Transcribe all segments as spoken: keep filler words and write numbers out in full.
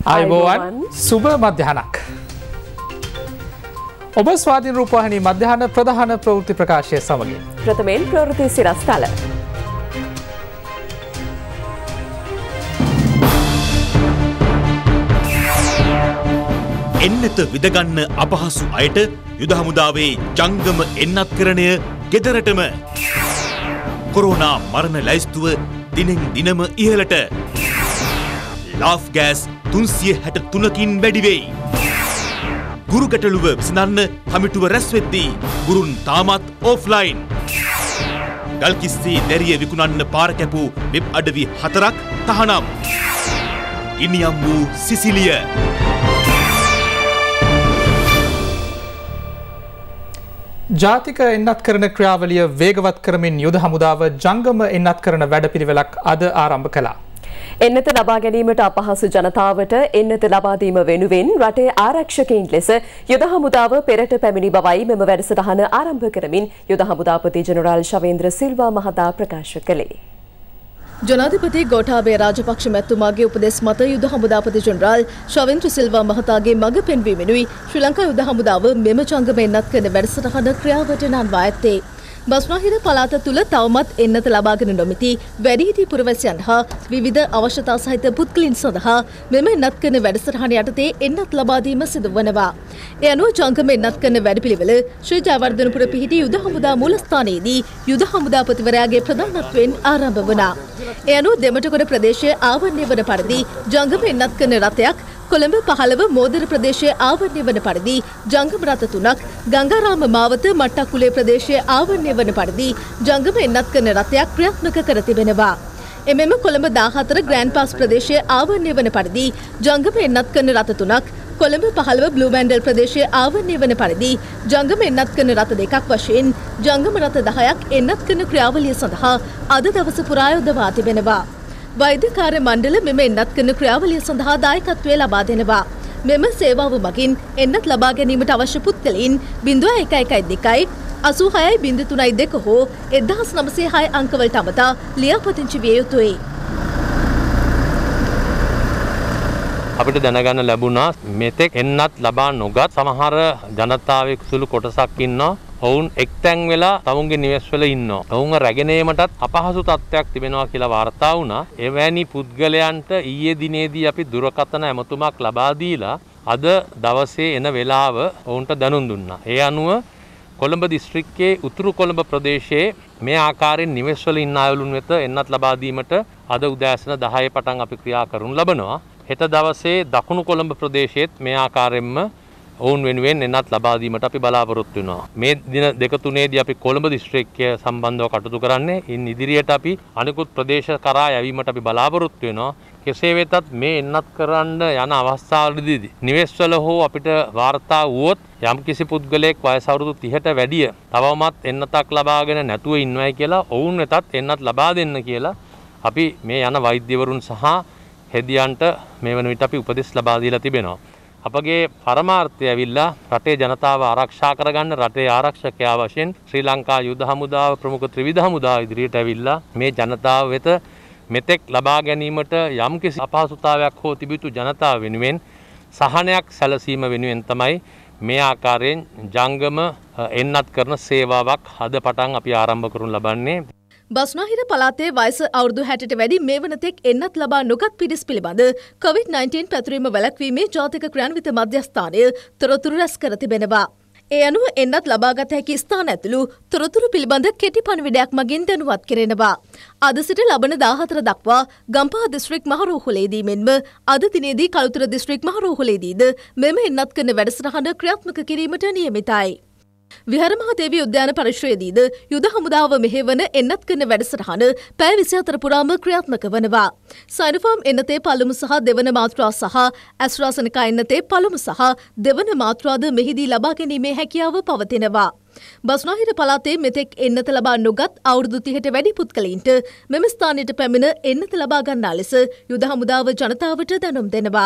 ආයුබෝවන් සුබ මධ්‍යහනක්. ඔබ ස්වාධීන රූපවාහිනී මධ්‍යහන ප්‍රධාන ප්‍රවෘත්ති ප්‍රකාශය සමගින් ප්‍රථමයෙන් ප්‍රවෘත්ති සිරස්තල. එන්නත විදගන්න අපහසු අයට යුද හමුදාවේ ජංගම එන්නත්කරණය ගෙදරටම. කොරෝනා මරණ ලැයිස්තුව දිනෙන් දිනම ඉහළට. ලාෆ් ගෑස් තුන්සිය හැට තුනකින් වැඩිවෙයි. ගුරු ගැටලුව විසඳන්න කමිටුව රැස්වෙද්දී ගුරුන් තාමත් ඕෆ්ලයින්. ගල්කිස්සේ දැරිය විකුණන්න පාර කැපූ වෙබ් අඩවි හතරක් තහනම්. ගිනියම් වූ සිසිලිය. ජාතික එන්නත් කරන ක්‍රියාවලිය වේගවත් කරමින් යුද හමුදාව ජංගම එන්නත් කරන වැඩපිළිවෙලක් අද ආරම්භ කළා. එන්නත ලබා ගැනීමට අපහසු ජනතාවට එන්නත ලබා දීම වෙනුවෙන් රටේ ආරක්ෂකයින් ලෙස යුද හමුදාව පෙරට පැමිණි බවයි මෙම වැඩසටහන ආරම්භ කරමින් යුද හමුදාපති ජෙනරාල් ශවේන්ද්‍ර සිල්වා මහතා ප්‍රකාශ කළේ. ජනාධිපති ගෝඨාභය රාජපක්ෂ මැතිතුමාගේ උපදෙස් මත යුද හමුදාපති ජෙනරාල් ශවේන්ද්‍ර සිල්වා මහතාගේ මඟ පෙන්වීමෙනුයි ශ්‍රී ලංකා යුද හමුදාව මෙම ජංගම එන්නත් කරන වැඩසටහන ක්‍රියාවට නංවා ඇත්තේ. බස්නාහිර පළාත තුළ තවමත් එන්නත ලබාගෙන නොමැති වැඩිහිටි පුරවැසියන් හා විවිධ අවශ්‍යතා සහිත පුද්ගලයන් සඳහා මෙම එන්නත් කරන වැඩසටහන යටතේ එන්නත් ලබා දීම සිදු වනවා. ඒ අනුව ජංගම එන්නත් කරන වැඩපිළිවෙල ශ්‍රී ජයවර්ධනපුර පිහිටි යුද හමුදා මූලස්ථානයේදී යුද හමුදාපතිවරයාගේ ප්‍රධානත්වයෙන් ආරම්භ වුණා. ඒ අනුව දෙමටගොඩ ප්‍රදේශයේ ආවරණය වන පරිදි ජංගම එන්නත් කරන රථයක් කොළඹ පහළව මෝදර ප්‍රදේශයේ ආවරණය වන පරිදි ජංගම රථ තුනක් ගංගාරාම මාවත මට්ටක්කුලේ ප්‍රදේශයේ ආවරණය වන පරිදි ජංගම එන්නත් කරන රථයක් ක්‍රියාත්මක කර තිබෙනවා. එමෙම කොළඹ දාහතර ග්‍රෑන්ඩ් පාස් ප්‍රදේශයේ ආවරණය වන පරිදි ජංගම එන්නත් කරන රථ තුනක් කොළඹ පහළව බ්ලූ මැන්ඩල් ප්‍රදේශයේ ආවරණය වන පරිදි ජංගම එන්නත් කරන රථ දෙකක් වශයෙන් ජංගම රථ දහයක් එන්නත් කරන ක්‍රියාවලිය සඳහා අද දවස පුරා යොදවා තිබෙනවා. වෛද්‍ය කාර්ය මණ්ඩල මෙම එන්නත් කරන ක්‍රියාවලිය සඳහා දායකත්වය ලබා දෙනවා. මෙම සේවාව මගින් එන්නත් ලබා ගැනීමට අවශ්‍ය පුද්ගලයින් බිංදුව එක එකයි දෙකයි අසූ හයයි බිංදුව තුනයි දෙක හෝ එක්දහස් නවසිය හය අංකවලට අමතා ලියාපදිංචි විය යුතුයි. අපිට දැනගන්න ලැබුණා මෙතෙක් එන්නත් ලබා නොගත් සමහර ජනතාවයේ සුළු කොටසක් ඉන්නවා. ඔවුන් එක්තැන් වෙලා තවුන්ගේ නිවෙස්වල ඉන්නවා. ඔවුන්ව රැගෙන ඒමටත් අපහසු තත්ත්වයක් තිබෙනවා කියලා වාර්තා වුණා. එවැනි පුද්ගලයන්ට ඊයේ දිනේදී අපි දුරකථන ඇමතුමක් ලබා දීලා අද දවසේ එන වෙලාව ඔවුන්ට දැනුම් දුන්නා. ඒ අනුව කොළඹ දිස්ත්‍රික්කයේ උතුරු කොළඹ ප්‍රදේශයේ මේ ආකාරයෙන් නිවෙස්වල ඉන්න අයලුන් වෙත එන්නත් ලබා දීමට අද උදෑසන දහය පටන් අපි ක්‍රියා කරනු ලබනවා. හෙට දවසේ දකුණු කොළඹ ප්‍රදේශයේත් මේ ආකාරයෙන්ම ඔවුන් වෙනුවෙන් එන්නත් ලබා දීමට අපි බලාපොරොත්තු වෙනවා. මේ දින දෙක තුනේදී අපි කොළඹ දිස්ත්‍රික්කය සම්බන්ධව කටයුතු කරන්නේ. ඉන් ඉදිරියට අපි අනිකුත් ප්‍රදේශ කරා යැවීමට අපි බලාපොරොත්තු වෙනවා. කෙසේ වෙතත් මේ එන්නත් කරන්න යන අවස්ථාවලදී නිවෙස්වල හෝ අපිට වාර්තා වුවොත් යම්කිසි පුද්ගලයෙක් වයස අවුරුදු තිහට වැඩිය තවමත් එන්නතක් ලබාගෙන නැතුව ඉන්නවයි කියලා ඔවුන් වෙතත් එන්නත් ලබා දෙන්න කියලා අපි මේ යන වෛද්‍යවරුන් සහ හෙදියන්ට මේ වන විට අපි උපදෙස් ලබා දීලා තිබෙනවා. අපගේ පරමාර්ථය ඇවිල්ලා රටේ ජනතාව ආරක්ෂා කරගන්න රටේ ආරක්ෂකයා වශයෙන් ශ්‍රී ලංකා යුද හමුදාව ප්‍රමුඛ ත්‍රිවිධ හමුදාව ඉදිරියට ඇවිල්ලා මේ ජනතාව වෙත මෙතෙක් ලබා ගැනීමට යම්කිසි අපහසුතාවයක් හෝ තිබිතු ජනතාව වෙනුවෙන් සහනයක් සැලසීම වෙනුවෙන් තමයි මේ ආකාරයෙන් ජංගම එන්නත් කරන සේවාවක් අද පටන් අපි ආරම්භ කරනු ලබන්නේ. බස්නාහිර පළාතේ වයස අවුරුදු හැටට වැඩි මේ වනතෙක් එන්නත් ලබා නොගත් පිරිස් පිළිබඳ කොවිඩ් නයින්ටීන් පැතුරීම වැළැක්වීමේ ජාතික ක්‍රියාන්විත මධ්‍යස්ථානය තොරතුරු රැස් කර තිබෙනවා. ඒ අනුව එන්නත් ලබාගත හැකි ස්ථාන ඇතුළු තොරතුරු පිළිබඳ කෙටි පණිවිඩයක් මගින් දැනුවත් කෙරෙනවා. අද සිට ලබන දාහතර දක්වා ගම්පහ දිස්ත්‍රික් මහරෝහලේදී මෙන්ම අද දිනේදී කළුතර දිස්ත්‍රික් මහරෝහලේදීද මෙම එන්නත් කරන වැඩසටහන ක්‍රියාත්මක කිරීමට නියමිතයි. විහාරමහාදේවී උද්‍යාන පරිශ්‍රයේදීද යුද හමුදාව මෙහෙවන එන්නත් කරන වැඩසටහන පැය විසිහතර පුරාම ක්‍රියාත්මක වනවා. සයිනෝෆාම් එන්නතේ පළමු සහ දෙවන මාත්‍රා සහ ඇස්ට්‍රාසෙනෙකා එන්නතේ පළමු සහ දෙවන මාත්‍රාද මෙහිදී ලබා ගැනීමේ හැකියාව පවතිනවා. බස්නාහිර පළාතේ මෙතෙක් එන්නත ලබා නොගත් අවුරුදු තිහට වැඩි පුද්ගලයින්ට මෙම ස්ථානයට පැමිණ එන්නත ලබා ගන්නා ලෙස යුද හමුදාව ජනතාවට දැනුම් දෙනවා.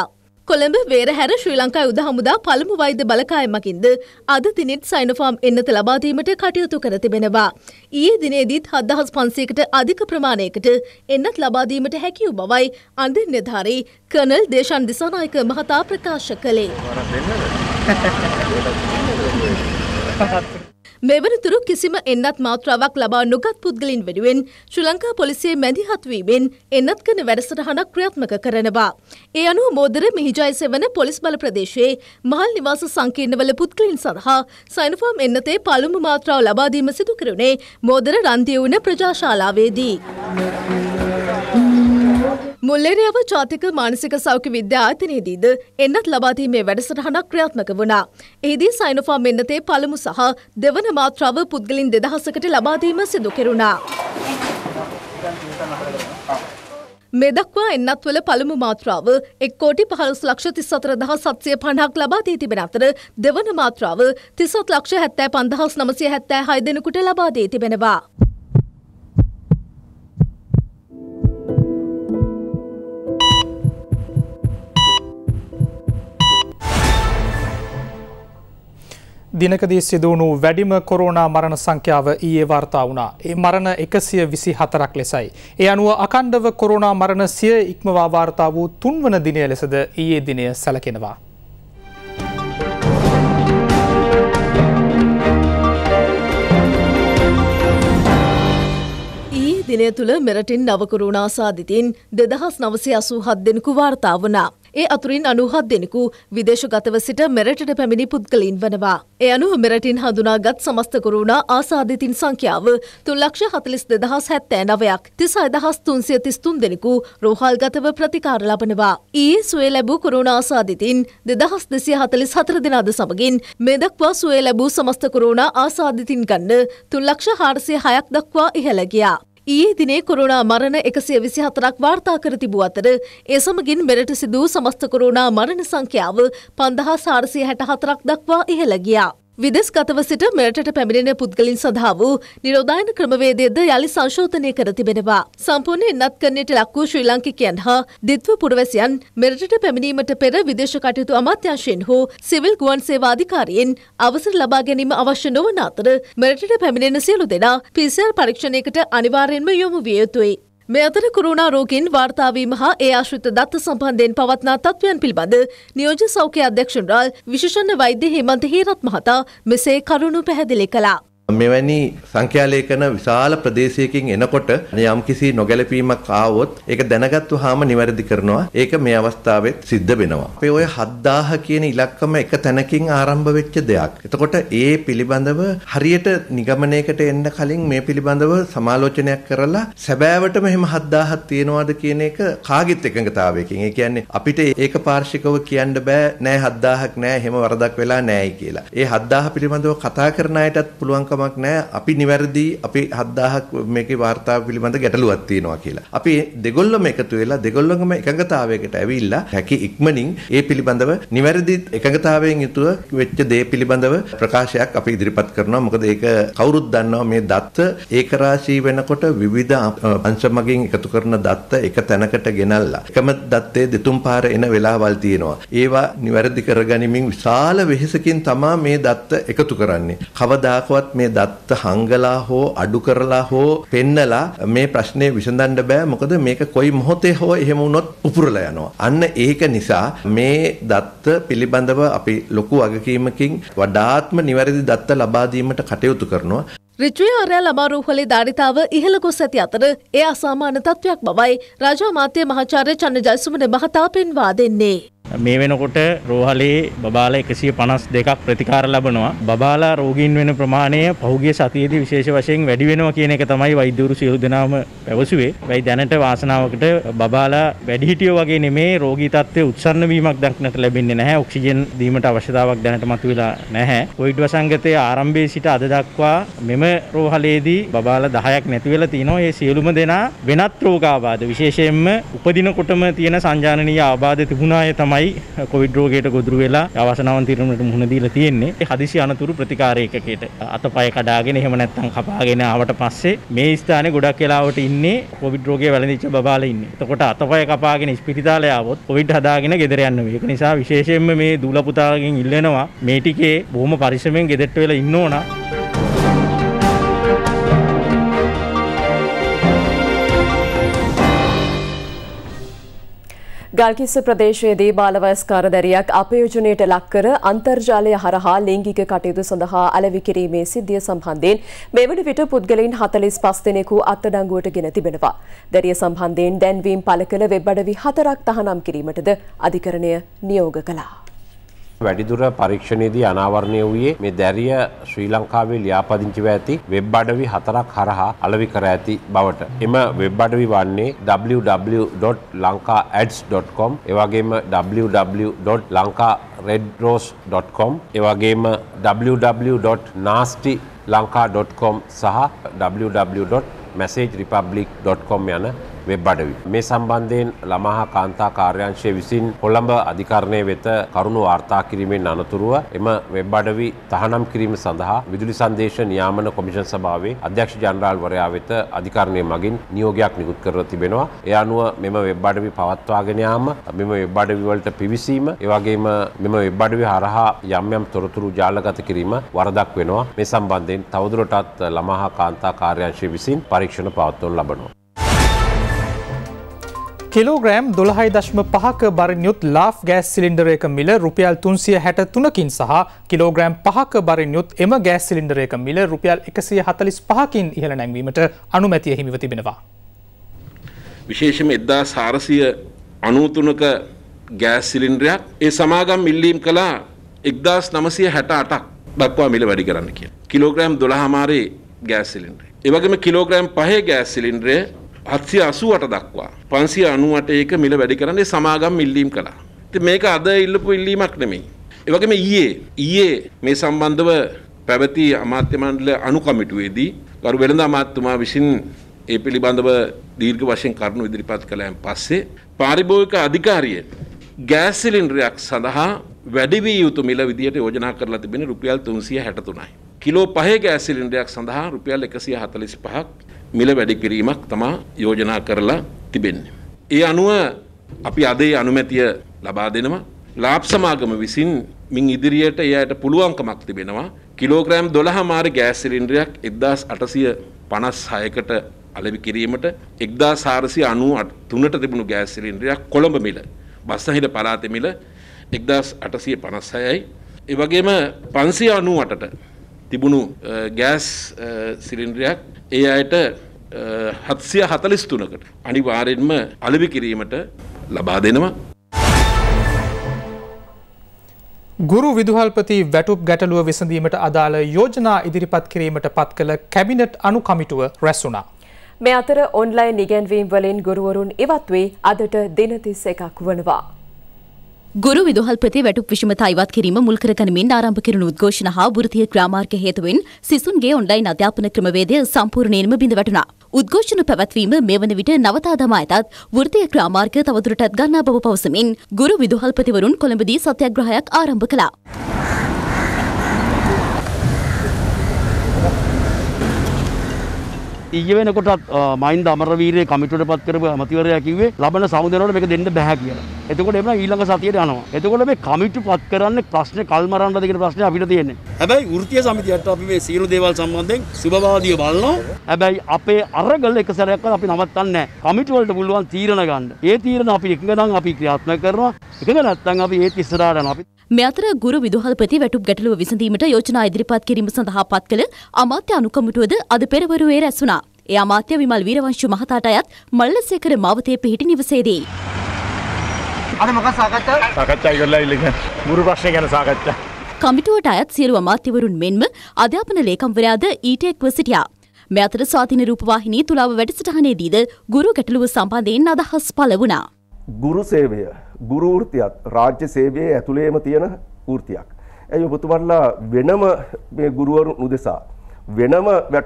කොළඹ වේරහැර ශ්‍රී ලංකා යුද හමුදා පළමු වෛද්‍ය බලකායමකින්ද අද දිනෙත් සයිනෝෆාම් එන්නත ලබා දීමට කටයුතු කර තිබෙනවා. ඊයේ දිනේදීත් හත්දහස් පන්සියයකට අධික ප්‍රමාණයකට එන්නත් ලබා දීමට හැකි වූ බවයි අන්දින් නිලධාරී කර්නල් දේශාන් දිසානායක මහතා ප්‍රකාශ කළේ. මෙවනතුරු කිසිම එන්නත් මාත්‍රාවක් ලබා නොගත් පුද්ගලින් වෙනුවෙන් ශ්‍රී ලංකා පොලිසිය මැදිහත් වීමෙන් එන්නත් කරන වැඩසටහනක් ක්‍රියාත්මක කරනවා. ඒ අනුව මෝදර මිහිජය සෙවන පොලිස් බල ප්‍රදේශයේ මහල් නිවාස සංකීර්ණවල පුද්ගලින් සඳහා සයිනෝෆාම් එන්නතේ පළමු මාත්‍රාව ලබා දීම සිදු කෙරුණේ මෝදර රන්දියවුන ප්‍රජාශාලාවේදී. මුල්ලේරියාව ජාතික මානසික සෞඛ්‍ය විද්‍යා ආයතනයේදීද එන්නත් ලබා දීමේ වැඩසටහනක් ක්‍රියාත්මක වුණා. එහිදී සයිනෝෆාම් එන්නතේ පළමු සහ දෙවන මාත්‍රාව පුද්ගලින් දෙදහසකට ලබා දීම සිදු කෙරුණා. මේ දක්වා එන්නත්වල පළමු මාත්‍රාව එක් කෝටි පහළොස් ලක්ෂ තිස් හතර දහස් සත්සිය පනහක් ලබා දී තිබෙන අතර දෙවන මාත්‍රාව තිස් හත් ලක්ෂ හැත්තෑ පන්දහස් නවසිය හැත්තෑ හය දෙනෙකුට ලබා දී තිබෙනවා. දිනකදී සිදුවුණු වැඩිම කොරෝනා මරණ සංඛ්‍යාව ඊයේ වාර්තා වුණා. ඒ මරණ එකසිය විසි හතරක් ලෙසයි. ඒ අනුව අඛණ්ඩව කොරෝනා මරණ සිය ඉක්මවා වාර්තා වූ තුන්වන දිනය ලෙසද ඊයේ දිනය සැලකෙනවා. ඊයේ දිනය තුළ මෙරටින් නව කොරෝනා සාධිතින් දෙදහස් නවසිය අසූ හත් දෙනෙකු වාර්තා වුණා. ඒ අතුරින් අනූහත් දෙනෙකු විදේශගතව සිට මෙරටට පැමිණි පුද්ගලයින් වනවා. ඒ අනුව මෙරටින් හඳුනාගත් සමස්ත කොරෝනා ආසාදිතින් සංඛ්‍යාව තුන් ලක්ෂ හතළිස් දෙදහස් හැත්තෑ නවයක් තිස් හය දහස් තුන්සිය තිස් තුන් දෙනෙකු රෝහල්ගතව ප්‍රතිකාර ලබනවා. ඊයේ සුවය ලැබූ කොරෝනා ආසාදිතින් දෙදහස් දෙසිය හතළිස් හතර දෙනාද සමගින් මේ දක්වා සුවය ලැබූ සමස්ත කොරෝනා ආසාදිතින් ගන්න තුන් ලක්ෂ හාරසිය හයක් දක්වා ඉහළ ගියා. ඊයේ දිනේ කොරෝනා මරණ එකසිය විසි හතරක් වාර්තා කර තිබූ අතර ඒ සමගින් මෙරට සිදු වූ සමස්ත කොරෝනා මරණ සංඛ්‍යාව පන්දහස් හාරසිය හැට හතරක් දක්වා ඉහළ ගියා. විදේශගතව සිට මෙරටට පැමිණෙන පුද්ගලින් සඳහා වූ නිරෝධායන ක්‍රමවේදයද යළි සංශෝධනය කර තිබෙනවා. සම්පූර්ණ එන්නත්කරණයට ලක් වූ ශ්‍රී ලාංකිකයන් හා දිත්ව පුරවැසියන් මෙරටට පැමිණීමට පෙර විදේශ කටයුතු අමාත්‍යාංශයෙන් හෝ සිවිල් ගුවන් සේවා අධිකාරියෙන් අවසර ලබා ගැනීම අවශ්‍ය නොවන අතර මෙරටට පැමිණෙන සියලු දෙනා පී සී ආර් පරීක්ෂණයකට අනිවාර්යෙන්ම යොමු විය යුතුයි. මේ අතර කොරෝනා රෝගීන් වාර්තා වීම හා ඒ ආශ්‍රිත දත්ත සම්බන්ධයෙන් පවත්නා තත්ත්වයන් පිළිබඳ නියෝජ්‍ය සෞඛ්‍ය අධ්‍යක්ෂ ජනරාල් විශේෂඥ වෛද්‍ය හේමන්ත හේරත් මහතා මෙසේ කරුණු පැහැදිලි කළා. මෙවැනි සංඛ්‍යාලේඛන විශාල ප්‍රදේශයකින් එනකොට යම්කිසි නොගැලපීමක් ආවොත් ඒක දැනගත්තුවාම නිවැරදි කරනවා. ඒක මේ අවස්ථාවෙත් සිද්ධ වෙනවා. අපේ ඔය හත්දාහ කියන ඉලක්කම එක තැනකින් ආරම්භ වෙච්ච දෙයක්. එතකොට ඒ පිළිබඳව හරියට නිගමනයකට එන්න කලින් මේ පිළිබඳව සමාලෝචනයක් කරලා සැබෑවටම එහෙම හත්දාහක් තියෙනවද කියන එක කාගෙත් එකඟතාවයකින්. ඒ කියන්නේ අපිට ඒක පාර්ශිකව කියන්න බෑ නෑ හත්දාහක් නෑ එහෙම වරදක් වෙලා නෑයි කියලා. ඒ හත්දාහ පිළිබඳව කතා කරන අයටත් පුළුවන් නෑ අපි නිවැරදි අපි හත්දාහක් මේකේ වාර්තාව පිළිබඳ ගැටලුවක් තියෙනවා කියලා. අපි දෙගොල්ලම එකතු වෙලා දෙගොල්ලොම එකඟතාවයකට ඇවිල්ලා හැකි ඉක්මනින් ඒ පිළිබඳව නිවැරදි එකඟතාවයෙන් යුතුව වෙච්ච දේ පිළිබඳව ප්‍රකාශයක් අපි ඉදිරිපත් කරනවා. මොකද ඒක කවුරුත් දන්නවා මේ දත්ත ඒකරාශී වෙනකොට විවිධ අංශ මගින් එකතු කරන දත්ත එක තැනකට ගෙනල්ලා එකම දත්තේ දෙතුන් පාර එන වෙලාවල් තියෙනවා. ඒවා නිවැරදි කරගනිමින් විශාල වෙහෙසකින් තමා මේ දත්ත එකතු කරන්නේ. කවදාකවත් මේ දත්ත හංගලා හෝ අඩු කරලා හෝ පෙන්නලා මේ ප්‍රශ්නේ විසඳන්න බෑ. මොකද මේක කොයි මොහොතේ හෝ එහෙම වුණොත් උපුරලා යනවා. අන්න ඒක නිසා මේ දත්ත පිළිබඳව අපි ලොකු වගකීමකින් වඩාත්ම නිවැරදි දත්ත ලබා දීමට කටයුතු කරනවා. රිජ්වේ ආර්ය ළමාරෝහලේ ධාරිතාව ඉහළ ගොස් ඇති අතර එය අසාමාන්‍ය තත්ත්වයක් බවයි රාජ අමාත්‍ය මහාචාර්ය චන්න ජයසුමන මහතා පෙන්වා දෙන්නේ. මේ වෙනකොට රෝහලේ බබාලා එකසිය පනස් දෙකක් ප්‍රතිකාර ලබනවා. බබාලා රෝගීන් වෙන ප්‍රමාණය පහුගිය සතියේදී විශේෂ වශයෙන් වැඩි වෙනවා කියන එක තමයි වෛද්‍යවරු සියලු දෙනාම පැවසුවේ. වෙයි දැනට වාසනාවකට බබාලා වැඩිහිටියෝ වගේ නෙමේ රෝගී තත්ත්වයේ උත්සන්න වීමක් දක්නට ලැබෙන්නේ නැහැ. ඔක්සිජන් දීමට අවශ්‍යතාවක් දැනට මතුවලා නැහැ. කොවිඩ් වසංගතයේ ආරම්භයේ සිට අද දක්වා මෙම රෝහලේදී බබාලා දහයක් නැති වෙලා තිනවා. ඒ සියලුම දෙනා වෙනත් රෝගාබාධ විශේෂයෙන්ම උපදිනකොටම තියෙන සංජානනීය ආබාධ තිබුණාය තමයි තමයි කොවිඩ් රෝගයට ගොදුරු වෙලා අවසනාවන්තිරමට මුහුණ දීලා තියෙන්නේ. ඒ හදිසි අනතුරු ප්‍රතිකාර ඒකකයට අතපය කඩාගෙන එහෙම නැත්නම් කපාගෙන ආවට පස්සේ මේ ස්ථානේ ගොඩක් වෙලාවට ඉන්නේ කොවිඩ් රෝගයේ වැළඳිච්ච බබාලා ඉන්නේ. එතකොට අතපය කපාගෙන ස්පිරිතාලේ ආවොත් කොවිඩ් හදාගෙන ගෙදර යන්න වෙයි. ඒක නිසා විශේෂයෙන්ම මේ දූල පුතාගෙන් ඉල්ලනවා මේ ටිකේ බොහොම පරිස්සමෙන් ගෙදරට වෙලා ඉන්න ඕන. ගල්කිස්ස ප්‍රදේශයේදී බාලවයස්කාර දැරියක් අපයෝජනයට ලක් කර අන්තර්ජාලය හරහා ලිංගික කටයුතු සඳහා අලෙවි කිරීමේ සිද්ධිය සම්බන්ධයෙන් මෙවන විට පුද්ගලයන් හතළිස් පහ දෙනෙකු අත්අඩංගුවට ගෙන තිබෙනවා. දැරිය සම්බන්ධයෙන් දැන්වීම් පළ කළ වෙබ් අඩවි හතරක් තහනම් කිරීමටද අධිකරණය නියෝග කළා. වැඩිදුර පරීක්ෂණයේදී අනාවරණය වූයේ මේ දැරිය ශ්‍රී ලංකාවේ ලියාපදිංචිව ඇති වෙබ් අඩවි හතරක් හරහා අලෙවි කර ඇති බවට. එම වෙබ් අඩවි වන්නේ w w w dot lanka ads dot com, ඒ වගේම w w w dot lanka red rose dot com, ඒ වගේම w w w dot nasty lanka dot com සහ w w w dot message republic dot com යන web අඩවි. මේ සම්බන්ධයෙන් ළමා හා කාන්තා කාර්යාංශය විසින් කොළඹ අධිකරණය වෙත කරුණු වාර්තා කිරීමෙන් අනතුරුව එම වෙබ් අඩවි තහනම් කිරීම සඳහා විදුලි සංදේශ නියාමන කොමිෂන් සභාවේ අධ්‍යක්ෂ ජනරාල්වරයා වෙත අධිකරණය මගින් නියෝගයක් නිකුත් කර තිබෙනවා. ඒ අනුව මෙම වෙබ් අඩවි පවත්වාගෙන යාම, මෙම වෙබ් අඩවි වලට පිවිසීම, ඒ වගේම මෙම වෙබ් අඩවි හරහා යම් යම් තොරතුරු ජාලගත කිරීම වරදක් වෙනවා. මේ සම්බන්ධයෙන් තවදුරටත් ළමා හා කාන්තා කාර්යාංශය විසින් පරීක්ෂණ පවත්වනු ලබනවා. කිලෝග්‍රෑම් දොළහයි දශම පහක බරින් යුත් ලාෆ් ගෑස් සිලින්ඩරයක මිල රුපියල් තුන්සිය හැට තුනකින් සහ කිලෝග්‍රෑම් පහක බරින් යුත් එම ගෑස් සිලින්ඩරයක මිල රුපියල් එකසිය හතළිස් පහකින් ඉහළ නැංවීමට අනුමැතිය හිමිව තිබෙනවා. විශේෂයෙන්ම එක්දාස් හාරසිය අනූතුනක ගෑස් සිලින්ඩරයක් ඒ සමාගම් ඉල්ලීම් කළා එක්දාස් නවසිය හැට අටක් දක්වා මිල වැඩි කරන්න කියලා. Kilogram දොළහමාරේ gas සිලින්ඩරය. ඒ වගේම කිලෝග්‍රෑම් පහේ ගෑස් සිලින්ඩරය හත්සිය අසූ අට දක්වා පන්සිය අනූ අටක මිල වැඩි කරන්නේ සමාගම් ඉල්ලීම් කළා. ඉතින් මේක අද ඉල්ලපු ඉල්ලීමක් නෙමෙයි. ඒ වගේම ඊයේ ඊයේ මේ සම්බන්ධව පැවති අමාත්‍ය මණ්ඩල අනු කමිටුවේදී ගරු වෙළඳ අමාත්‍යතුමා විසින් ඒ පිළිබඳව දීර්ඝ වශයෙන් කරුණු ඉදිරිපත් කළාන් පස්සේ පාරිභෝගික අධිකාරිය ගෑස් සිලින්ඩරයක් සඳහා වැඩි විය යුතු මිල විදියට යෝජනා කරලා තිබෙන රුපියල් තුන්සිය හැට තුනයි. කිලෝ පහේ ගෑස් සිලින්ඩරයක් සඳහා රුපියල් එකසිය හතළිස් පහක් මිල වැඩි කිරීමක් තමයි යෝජනා කරලා තිබෙන්නේ. ඒ අනුව අපි අද ඒ අනුමැතිය ලබා දෙනවා. ලාභ සමාගම විසින් මින් ඉදිරියට එයාට පුළුවන්කමක් තිබෙනවා කිලෝග්‍රෑම් දොළහ මාරි ගෑස් සිලින්ඩරයක් එක්දාස් අටසිය පනස් හයකට අලෙවි කිරීමට එක්දාස් හාරසිය අනූ තුනට තිබුණු ගෑස් සිලින්ඩරයක් කොළඹ මිල බස්නාහිර පළාතේ මිල එක්දාස් අටසිය පනස් හයයි. ඒ වගේම පන්සිය අනූ අටට තිබුණු ගෑස් සිලින්ඩරයක් ඒ අයට හත්සිය හතළිස් තුනකට අනිවාර්යෙන්ම අලෙවි කිරීමට ලබා දෙනවා. ගුරු විදුහල්පති වැටුප් ගැටලුව විසඳීමට අදාළ යෝජනා ඉදිරිපත් කිරීමට පත් කළ කැබිනට් අනු කමිටුව රැස් වුණා. මේ අතර ඔන්ලයින් ඉගැන්වීම් වලින් ගුරුවරුන් ඉවත් වී අදට දින තිස් එකක් වනවා. ගුරු විදුහල්පති වැටුප් විෂමතා ඉවත් කිරීම මුල් කරගනිමින් ආරම්භ කෙරුණු උද්ඝෝෂණ හා වෘත්තීය ක්‍රාමාර්ග හේතුවෙන් සිසුන්ගේ ඔන්ලයින් අධ්‍යාපන ක්‍රමවේදය සම්පූර්ණයෙන්ම බිඳ වැටුණා. උද්ඝෝෂණ පැවැත්වීම මේ වන විට නවතා දමා ඇතත් වෘත්තීය ක්‍රාමාර්ග තවදුරටත් ගන්නා බව පවසමින් ගුරු විදුහල්පතිවරුන් කොළඹදී සත්‍යාග්‍රහයක් ආරම්භ කළා. ඊයේ වෙනකොටත් මහින්ද අමරවීරේ කමිටුවට පත් කරපු අමාත්‍යවරයා කිව්වේ ලබන සමුදේනවල මේක දෙන්න බෑ කියලා. එතකොට එබන ඊළඟ සතියට යනවා. එතකොට මේ කමිටු පත් කරන්නේ ප්‍රශ්නේ කල්මරන්නද කියන ප්‍රශ්නේ අපිට තියෙන්නේ. හැබැයි වෘත්තීය සමිතියට අපි මේ සියලු දේවල් සම්බන්ධයෙන් සුබවාදීව බලනවා. හැබැයි අපේ අරගල එක සැරයක්වත් අපි නවත්තන්නේ නැහැ. කමිටු වලට පුළුවන් තීරණ ගන්න. ඒ තීරණ අපි එකඟ නම් අපි ක්‍රියාත්මක කරනවා. එකඟ නැත්නම් අපි ඒත් ඉස්සරහට යනවා. අපි මේ අතර ගුරු විදුහල්පති වැටුප් ගැටලුව විසඳීමට යෝජනා ඉදිරිපත් කිරීම සඳහා පත් කළ අමාත්‍ය අනුකමිටුවද අද පෙරවරුවේ රැස් වුණා. ඒ අමාත්‍ය විමල් වීරවංශ මහතාට අයත් මල්ලසේකර මාවතේ පිහිටි නිවසේදී. අද මොකක් සාකච්ඡා? සාකච්ඡා ඉවරලා ඉල්ලගෙන ගුරු ප්‍රශ්න ගැන සාකච්ඡා. කමිටුවට අයත් සියලු අමාත්‍යවරුන් මෙන්ම අධ්‍යාපන ලේකම්වරයාද ඊට එක්ව සිටියා. මේ අතර ස්වාධීන රූපවාහිනී තුලාව වැඩසටහනේදීද ගුරු ගැටලුව සම්බන්ධයෙන් අදහස් පළ වුණා. ගුරු සේවය ගුරු වෘත්තියත් රාජ්‍ය සේවයේ ඇතුළේම තියෙන වෘත්තියක්. ඇයි ඔබතුමාලා වෙනම මේ ගුරුවරුන් උදෙසා වෙනම වැටුප්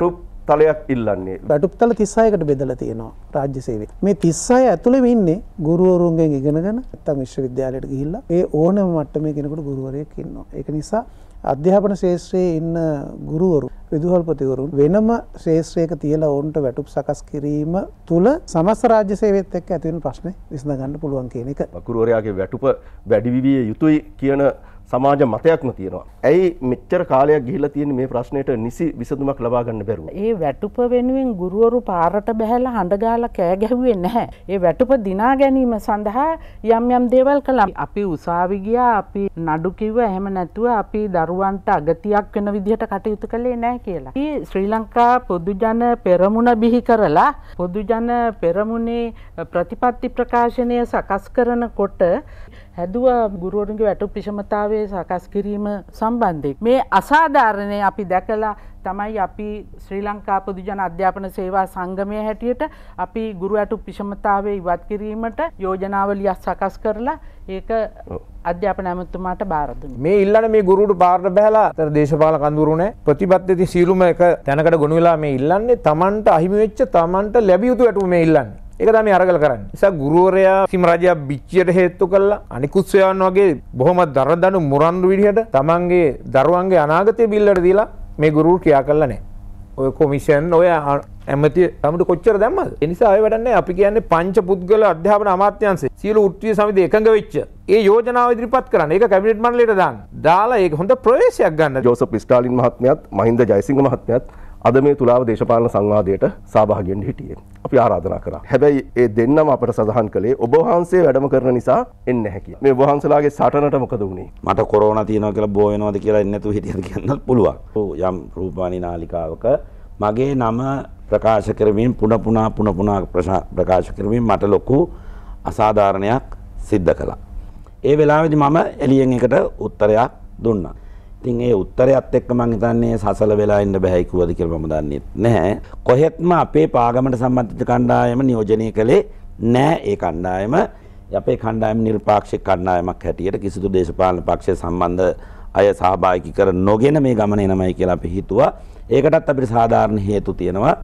තලයක් ඉල්ලන්නේ. වැටුප්තල තිස් හයකට බෙදලා තියෙනවා රාජ්‍ය සේවය. මේ තිස් හය ඇතුළේම ඉන්නේ ගුරුවරුන්ගෙන් ඉගෙනගෙන නැත්නම් විශ්වවිද්‍යාලයට ගිහිල්ලා ඒ ඕනම මට්ටමේ කෙනෙකුට ගුරුවරයෙක් ඉන්නවා. ඒක නිසා අධ්‍යාපන ශාස්ත්‍රයේ ඉන්න ගුරුවරු විදුහල්පතිවරුන් වෙනම ශාස්ත්‍රයක තියලා ඔවුන්ට වැටුප් සකස් කිරීම තුල සමස්ත රාජ්‍ය සේවයත් එක්ක ඇති වෙන ප්‍රශ්නේ විසඳ ගන්න පුළුවන් කියන එක. ගුරුවරයාගේ වැටුප වැඩි විවිය යුතුයි කියන සමාජ මතයක්ම තියෙනවා. ඇයි මෙච්චර කාලයක් ගිහිල්ලා තියෙන මේ ප්‍රශ්නෙට නිසි විසඳුමක් ලබා ගන්න බැරුව? ඒ වැටුප වෙනුවෙන් ගුරුවරු පාරට බැහැලා හඬ ගාලා කෑ ගැහුවේ නැහැ. ඒ වැටුප දිනා ගැනීම සඳහා යම් යම් දේවල් කළා. අපි උසාවි ගියා, අපි නඩු කිව්වා, එහෙම නැතුව අපි දරුවන්ට අගතියක් වෙන විදිහට කටයුතු කළේ නැහැ කියලා. මේ ශ්‍රී ලංකා පොදු ජන පෙරමුණ බිහි කරලා පොදු ජන පෙරමුණේ ප්‍රතිපත්ති ප්‍රකාශනය සකස් කරනකොට හැදුවා ගුරුවරුන්ගේ වැටුප් විෂමතාවයේ සකස් කිරීම සම්බන්ධයෙන්. මේ අසාධාරණේ අපි දැකලා තමයි අපි ශ්‍රී ලංකා පොදු ජන අධ්‍යාපන සේවා සංගමය හැටියට අපි ගුරු වැටුප් විෂමතාවය ඉවත් කිරීමට යෝජනාවලියක් සකස් කරලා ඒක අධ්‍යාපන ඇමතුමාට බාර දුන්නා. මේ ඉල්ලන්නේ මේ ගුරුවරු පාරට බහැලා අතර දේශපාලන කඳවුරු නැහැ. ප්‍රතිපත්තිති සීලුම එක තැනකට ගොනු වෙලා මේ ඉල්ලන්නේ Tamanට අහිමි වෙච්ච Tamanට ලැබිය යුතු වැටුප මේ ඉල්ලන්නේ. ඒක තමයි අරගල කරන්නේ. නිසා ගුරුවරයා කිසිම රජයක් බිච්චියට හේතු කළා අනිකුත් සේවන් වගේ බොහොම දරදඬු මුරණ්ඩු විදිහට තමන්ගේ දරුවන්ගේ අනාගතය බිල්ලට දීලා මේ ගුරුවරු ක්‍රියා කළා නැහැ. ඔය කොමිෂන් ඔය ඇමති තමට කොච්චර දැම්මද? ඒ නිසා අය වැඩක් නැහැ. අපි කියන්නේ පංච පුද්ගල අධ්‍යාපන අමාත්‍යාංශය සියලු උත්විය සමිතිය එකඟ වෙච්ච ඒ යෝජනාව ඉදිරිපත් කරන්න. ඒක කැබිනට් මණ්ඩලයට දාන්න. දාලා ඒක හොඳ ප්‍රවේශයක් ගන්න. ජෝසප් ස්ටාලින් මහත්මයාත් මහින්ද ජයසිංහ මහත්මයාත් අද මේ තුලාව දේශපාලන සංවාදයට සහභාගී වෙන්න හිටියේ. අපි ආරාධනා කරා. හැබැයි ඒ දෙන්නම අපට සඳහන් කළේ ඔබ වහන්සේ වැඩම කරන නිසා එන්නේ නැහැ කියලා. මේ ඔබ වහන්සේලාගේ සටනට මොකද වුනේ? මට කොරෝනා තියෙනවා කියලා බෝ වෙනවද කියලා ඉන්නේ නැතුව හිටියද කියන්නත් පුළුවන්. යම් රූපවාහිනී නාලිකාවක මගේ නම ප්‍රකාශ කරමින් පුන පුනා පුන පුනා ප්‍රකාශ කරමින් මට ලොකු අසාධාරණයක් සිද්ධ කළා. ඒ වෙලාවේදී මම එළියෙන් එකට උත්තරයක් දුන්නා. ඉතින් ඒ උත්තරයත් එක්ක මම හිතන්නේ සසල වෙලා ඉන්න බෑ කිව්වද කියලා මම දන්නේ නැහැ. කොහෙත්ම අපේ පාගමට සම්බන්ධිත කණ්ඩායම නියෝජනය කළේ නැහැ. ඒ කණ්ඩායම අපේ කණ්ඩායම නිර්පාක්ෂික කණ්ඩායමක් හැටියට කිසිදු දේශපාලන පක්ෂ සම්බන්ධ අය සහභාගී කර නොගෙන මේ ගමන එනමයි කියලා අපි හිතුවා. ඒකටත් අපිට සාධාරණ හේතු තියෙනවා.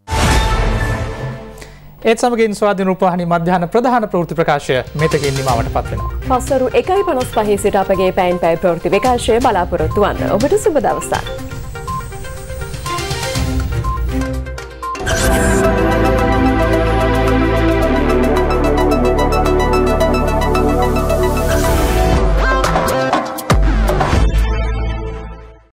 ඒත් සමගින් ස්වාධීන රූපවාහිනී මධ්‍යහන ප්‍රධාන ප්‍රවෘත්ති ප්‍රකාශය මෙතකින් නිමවට පත් වෙනවා. පස්වරු එකයි පනස් පහේ සිට අපගේ පැයෙන් පැය ප්‍රවෘත්ති විකාශය බලාපොරොත්තු වන්න. ඔබට සුබ දවසක්.